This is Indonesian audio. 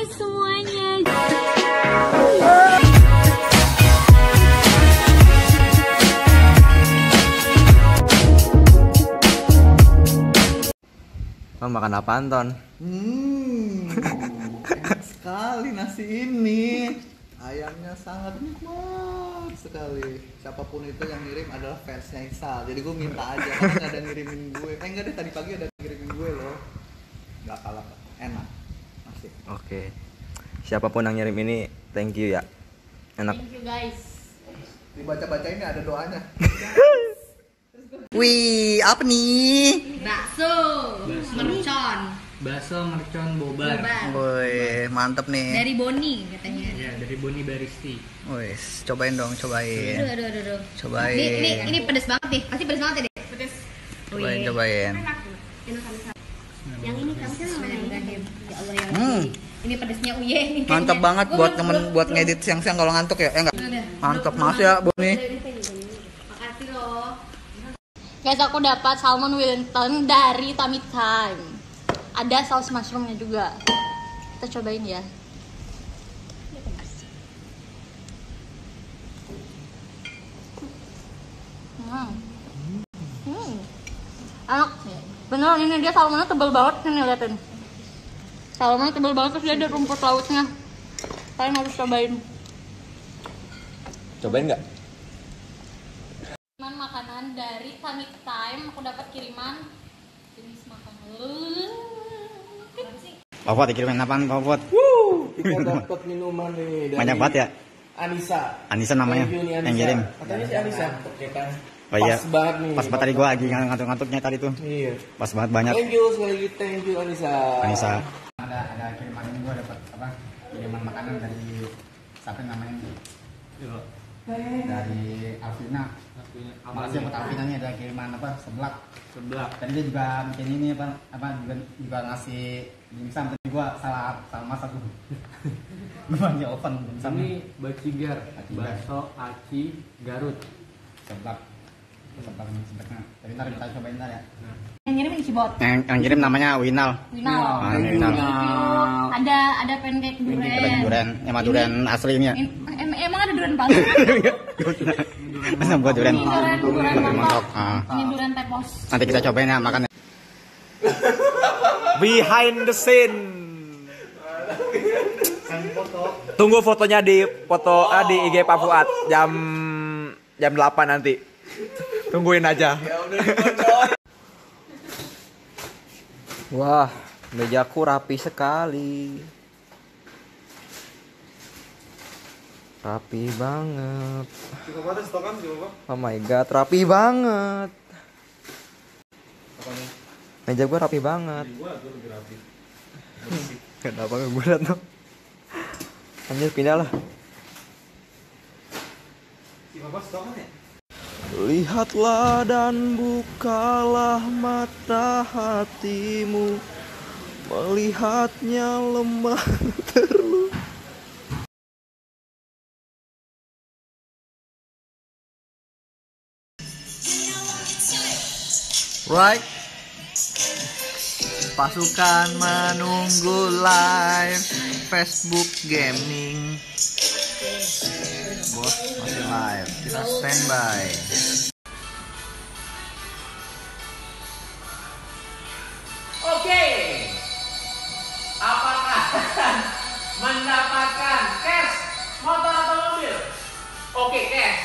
guys semuanya. Makan apaan, Ton? Enak sekali nasi ini. Ayamnya sangat nikmat sekali. Siapapun itu yang ngirim adalah fansnya Isal. Jadi gue minta aja, karena gak ada ngirimin gue. Enggak deh, tadi pagi ada ngirimin gue loh. Gak kalah, enak nasi. Oke. Siapapun yang ngirim ini, thank you ya. Enak. Thank you guys. Dibaca-baca ini ada doanya. Wih, apa nih? Bakso, mercon. Bakso mercon bobar. Woi, mantep nih. Dari Boni katanya. Ya, dari Boni Baristi. Wih, cobain dong, cobain. Aduh. Cobain. Ini pedes banget nih. Pasti pedes banget ya, Dek? Pedes. Cobain. Yang ini kamu kan namanya Ibrahim. Ya Allah yang ini pedesnya uye nih. Mantap banget buat temen buat ngedit siang-siang kalau ngantuk ya. Enggak. Mantap, makasih ya, Boni. Makasih loh. Guys, aku dapat salmon Wellington dari Tummy Time. Ada saus mushroomnya juga. Kita cobain ya. Enak. Beneran ini dia salmonnya tebal banget nih, liatin. Salmonnya tebal banget, terus dia ada rumput lautnya. Kalian harus cobain. Cobain nggak? Makanan dari Tummy Time, aku dapat kiriman jenis makanan. Popot dikirimin apaan, Popot? Kita dapat minuman nih dari Banyak banget ya? Anissa namanya Thank you nih, yang kirim. Katanya si Anissa. Oke kan. Oh iya. Pas banget nih. Pas banget tadi gua lagi ngantuk-ngantuknya tadi tuh. Iya. Pas banget banyak. Thank you sekali lagi, thank you Anissa. Ada kiriman ini gua dapat apa? Kiriman makanan dari siapa namanya? Dari Alvina. Makasih buat Alvina nih, ada kiriman apa? Seblak. Tadi dia juga bikin ini apa juga ngasih dimsum, tapi gua salah masak tuh. Gua di oven dimsum. Ini bacigar, bakso aci Garut. Seblaknya. Jadi ntar kita cobain ntar ya. Yang ngirim ini Cibot. Yang kirim namanya Winal. Winal. Winal. Ada pancake durian. Ada durian, emang durian asli ini ya. Emang ada durian palsu? Masa buat durian. Ini durian montok. Ah. Ini durian tepos. Nanti kita cobain ya makan. Behind the scene. Tunggu fotonya di di IG Pak Fuad jam 8 nanti. Tungguin aja. Wah, mejaku rapi sekali. Rapi banget. Oh my god, rapi banget. Meja gua rapi banget. Kenapa gue berat tuh? Anjir, pindah lah. Lihatlah dan bukalah mata hatimu, melihatnya lemah terluka. Right. Pasukan menunggu live Facebook Gaming. Bos masih live. Kita standby. Oke. Apakah mendapatkan cash motor atau mobil? Oke, cash.